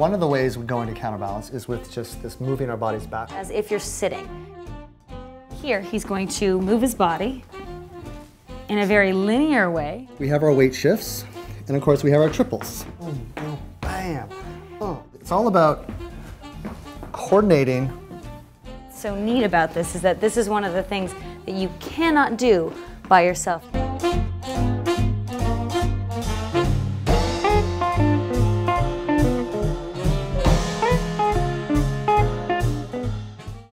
One of the ways we go into counterbalance is with just this moving our bodies back. As if you're sitting. Here, he's going to move his body in a very linear way. We have our weight shifts, and of course we have our triples. Boom, boom, bam. Oh. It's all about coordinating. What's so neat about this is that this is one of the things that you cannot do by yourself.